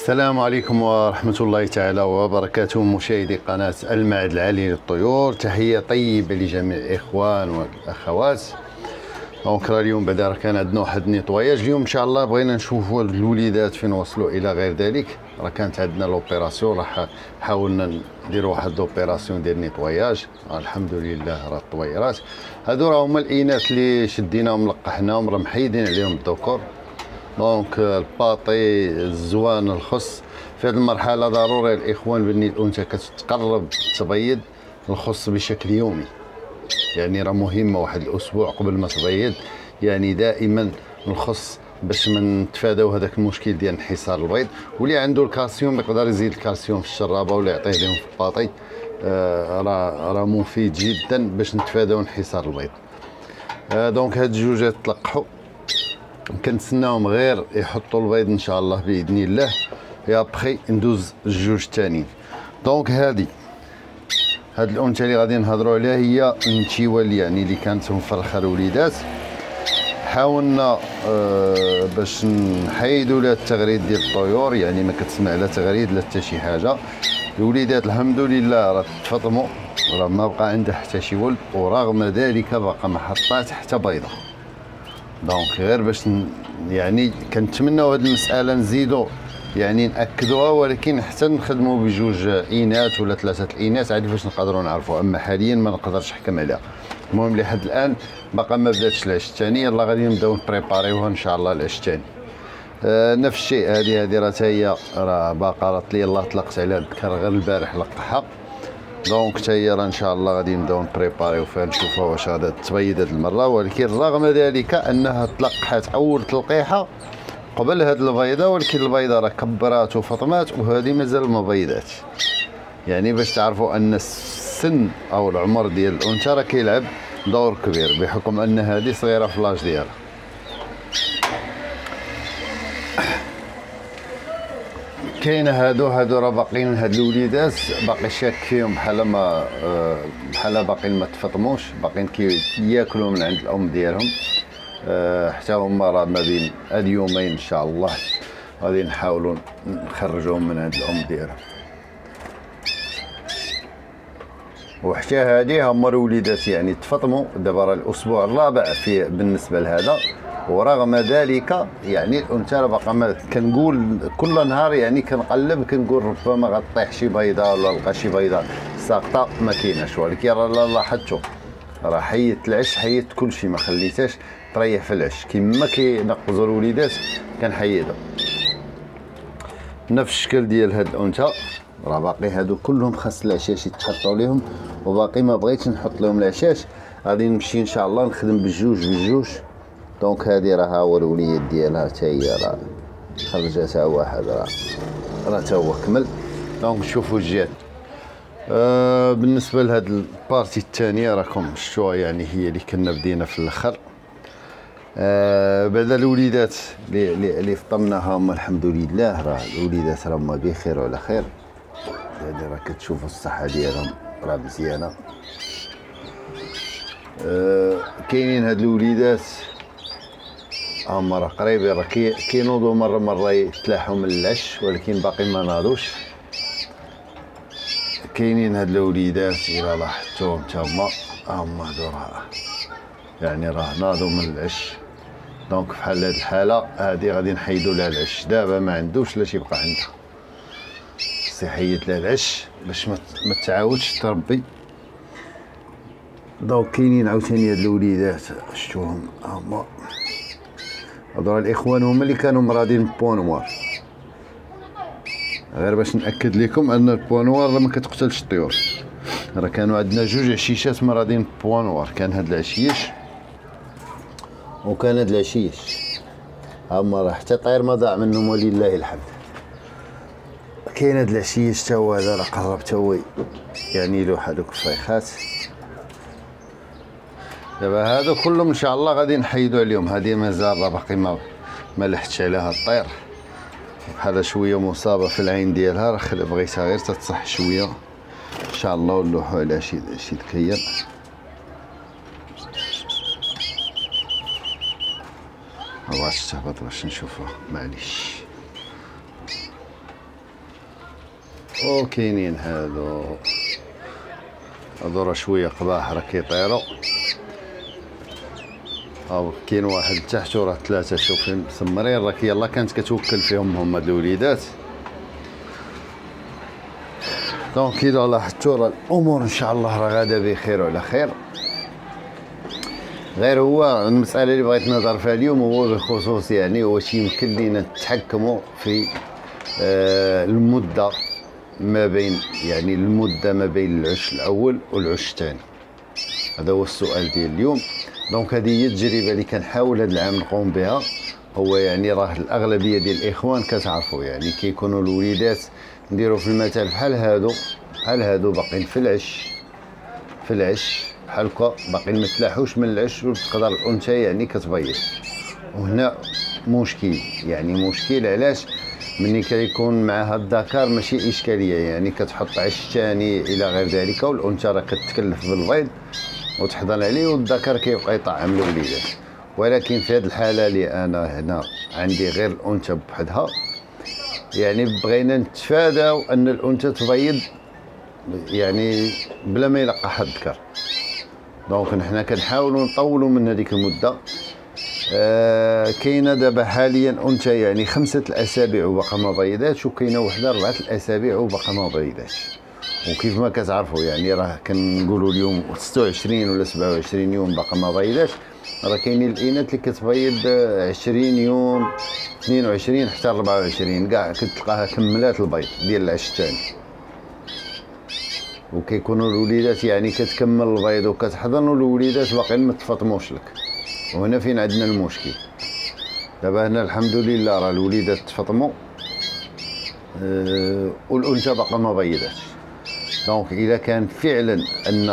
السلام عليكم ورحمة الله تعالى وبركاته، مشاهدي قناة المعهد العالي للطيور. تحية طيبة لجميع الإخوان والأخوات. دونك راه اليوم بعدا كان عندنا واحد النيطواياج. اليوم إن شاء الله بغينا نشوفوا الوليدات فين وصلوا إلى غير ذلك. راه كانت عندنا لوبيراسيون، راه حاولنا نديروا واحد لوبيراسيون ديال النيطواياج. الحمد لله راه الطويرات هادو راه هما الإناث اللي شديناهم لقحناهم، راه محيدين عليهم الذكور. دونك الباطي الزوان الخص في هذه المرحله ضروري الاخوان بني الانثى كتقرب تبيض الخص بشكل يومي، يعني راه مهمه واحد الاسبوع قبل ما تبيض، يعني دائما الخص باش ما نتفاداو هذاك المشكل ديال انحسار البيض. واللي عنده الكالسيوم يقدر يزيد الكالسيوم في الشرابه ولا يعطيه لهم في الباطي. راه مفيد جدا باش نتفاداو انحسار البيض. دونك هاد الجوجات تلقحوا، كنتسناهم غير يحطوا البيض ان شاء الله باذن الله. يا بخي ندوز الجوج الثانيين. دونك هاد الانثى اللي غادي نهضروا عليها هي النتيوال، يعني اللي كانت مفرخه الوليدات. حاولنا باش نحيدوا لها التغريد ديال الطيور، يعني ما كتسمع لا تغريد لا حتى شي حاجه. الوليدات الحمد لله راه تفطموا، راه ما بقى عندها حتى شي ولد، ورغم ذلك باقا ما حطات حتى بيضه. دونك غير باش يعني كنتمناو هاد المساله نزيدو يعني ناكدوها، ولكن حتى نخدموا بجوج اناث ولا ثلاثه الاناث عادي باش نقدروا نعرفوا. اما حاليا ما نقدرش نحكم عليها. المهم لحد الان باقا ما بداتش العش الثاني، يلاه غادي نبداو نبريباريوها ان شاء الله العش الثاني. نفس الشيء هذه راه حتى هي راه باقا راه يلاه طلقت على الذكر غير البارح لقحها. دونك حتى هي راه ان شاء الله غادي نبداو نبريباريو فيها نشوفها واش غادا تبيض هاد المره. ولكن رغم ذلك انها تلقحات اول تلقيحه قبل هاد البيضه، ولكن البيضه راه كبرات وفطمات وهذه مازال ما بيضاتش. يعني باش تعرفوا ان السن او العمر ديال الانثى راه كيلعب دور كبير، بحكم ان هذه صغيره في لاج ديالها. كاين هادو راه باقيين، هاد الوليدات باقي شاك فيهم بحال ما باقيين ما تفطموش، باقيين كياكلوا من عند الام ديالهم. حتى هما راه ما بين هاد يومين ان شاء الله غادي نحاولوا نخرجوهم من عند الام ديالهم. وحتى هادي هما الوليدات يعني تفطموا دابا راه الاسبوع الرابع في بالنسبه لهذا، ورغم ذلك يعني الانثى راه باقا ما كنقول كل نهار، يعني كنقلب كنقول ربما غطيح شي بيضه ولا لقى شي بيضه ساقطه ما كايناش. ولكن راه لاحظتوا راه حيدت العش، حيدت كلشي، ما خليتهاش تريح في العش كما كينقزوا الوليدات كنحيدها. نفس الشكل ديال هاد الانثى راه باقي هادو كلهم خاص العشاش يتحطوا لهم، وباقي ما بغيتش نحط لهم العشاش. غادي نمشي ان شاء الله نخدم بالجوج. دونك هادي راه هو الوليد ديالها حتى هي راه خرجتها واحد، راه تا هو كمل. دونك شوفوا الجهات. بالنسبه لهاد البارتي الثانيه راكم شفتوها، يعني هي اللي كنا بدينا في الاخر. بعد الوليدات اللي فطمناهم الحمد لله، راه الوليدات راهما بخير وعلى خير. يعني راه كتشوفوا الصحه ديالهم راه مزيانه. كاينين هاد الوليدات هما راه قريبين، راه كينوضوا مره يتلاحوا من العش، ولكن باقي ما ناضوش. كاينين هاد الوليدات الى لاحظتوهم تا هما هادو راه يعني راه ناضوا من العش. دونك في حال هاد الحاله هادي غادي نحيدوا لها العش دابا، ما عندوش لا يبقى عندها، خص يحيد لها العش باش ما تعاودش تربي. دونك كاينين عاوتاني هاد الوليدات شفتوهم هما هادو الاخوان هما اللي كانوا مرادين بوانوار. غير باش ناكد لكم ان البوانوار ما كتقتلش الطيور. راه كانوا عندنا جوج عشيشات مرادين بوانوار، كان هاد العشيش وكان هاد العشيش. هما راه حتى طير ما ضاع منهم ولله الحمد. كاين هاد العشيش تا هو هذا راه قرب تا هو يعني له هادوك الفيخات. دابا هادو كلهم ان شاء الله غادي نحيدو عليهم. هادي مازال راه باقي ما لحتش عليها الطير، بحال شويه مصابه في العين ديالها، راه بغيتها غير تتصح شويه ان شاء الله ونلوحو على شي دكيه. بغاتش تهبط باش نشوفها، معليش. وكاينين هادو راه شويه قباح راه كيطيروا. او كاين واحد تحت وراه ثلاثه شوفين مسمرين، راك يلا كانت كتوكل فيهم هما الوليدات. دونك الا لاحظتوا راه الامور ان شاء الله راه غادا بخير وعلى خير. غير هو المساله اللي بغيت نهضر فيها اليوم هو بخصوص يعني واش يمكن لينا نتحكموا في المده ما بين العش الاول والعش الثاني. هذا هو السؤال ديال اليوم. دونك هذه هي التجربه اللي كنحاول هذا العام نقوم بها. هو يعني راه الاغلبيه ديال الاخوان كتعرفوا يعني كيكونوا الوليدات نديروا في المثال بحال هادو باقيين في العش بحال هكا باقيين ما تلاحوش من العش، وتقدر الانثى يعني كتبيض. وهنا مشكل علاش؟ ملي كيكون معها الذكر ماشي اشكاليه، يعني كتحط عش ثاني الى غير ذلك، والانثى راه كتكلف بالبيض وتحضن عليه، والذكر كيبقى يطعم الوليدات. ولكن في هذه الحاله اللي انا هنا عندي غير الانثى بوحدها، يعني بغينا نتفاداو ان الانثى تبيض يعني بلا ما يلقحها الذكر. دونك حنا كنحاولوا نطولوا من هذيك المده. كاينه دابا حاليا انثى يعني 5 الاسابيع وباقا ما بيضاتش، وكاينه وحده 4 الاسابيع وباقا ما بيضاتش. وكيف ما كتعرفوا يعني راه كنقولوا اليوم 26 ولا 27 يوم باقا ما بيضاتش. راه كاينين الاناث اللي كتبيض 20 يوم 22 حتى 24 كاع كتلقاها كملات البيض ديال العش الثاني. وكيكونوا الوليدات يعني كتكمل البيض وكتحضن، والوليدات باقيين ما تفطموش لك. وهنا فين عندنا المشكل. دابا هنا الحمد لله راه الوليدات تفطموا والانثى باقا ما بيضاتش. دونك الا كان فعلا ان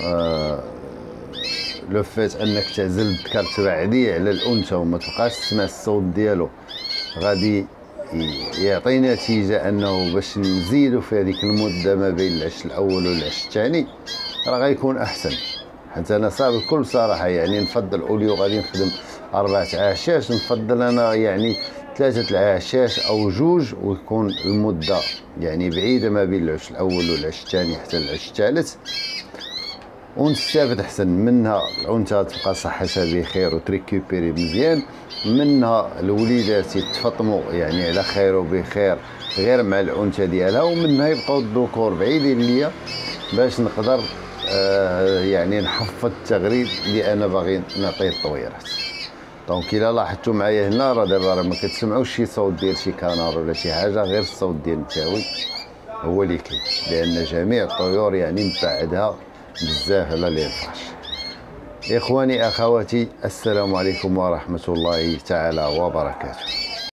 لو فات انك تعزل الذكر تبعديه على الانثى وما تبقاش تسمع الصوت ديالو، غادي يعطي نتيجه انه باش نزيدوا في هذيك المده ما بين العش الاول والعش الثاني راه غيكون احسن. حتى انا صعب بكل صراحه يعني نفضل اوليو غادي نخدم 4 عشاش، نفضل انا يعني 3 العشاش او 2، ويكون المده يعني بعيده ما بين العش الاول والعش الثاني حتى العش الثالث، ونستافد احسن منها. الانثى تبقى صحتها بخير وتريكوبيري مزيان، منها الوليدات يتفطموا يعني على خير وبخير غير مع الانثى ديالها، ومنها يبقاو الذكور بعيدين ليا باش نقدر يعني نحفظ التغريد اللي انا باغي نعطيه الطويرات. دونك الا لاحظتوا معايا هنا راه دابا راه ما كتسمعوش شي صوت ديال شي كنار ولا شي حاجه، غير الصوت ديال التاوي هو اللي كاين، لان جميع الطيور يعني مبعدها بزاف على الفراش. اخواني اخواتي، السلام عليكم ورحمه الله تعالى وبركاته.